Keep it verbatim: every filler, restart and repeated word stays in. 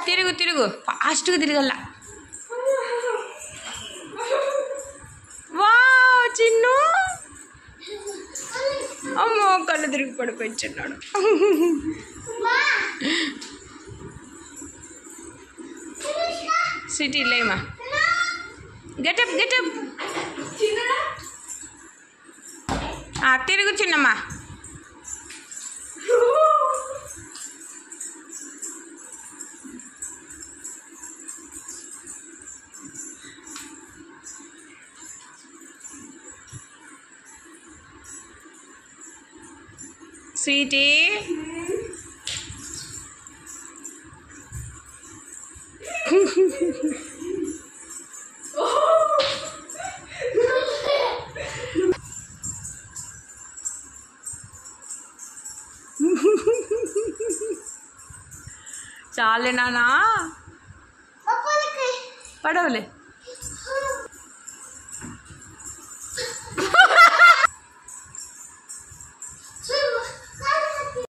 తిరుగు తిరుగు ఫాస్ట్గా తిరగల్లా. వా చిన్ను అమ్మో కళ్ళు తిరిగి పడిపోయిచున్నాడు. సిటీ లేమా గెటప్ గెటప్ తిరుగు చిన్నమ్మా. స్వీటీ చాలే నానా పడవలే.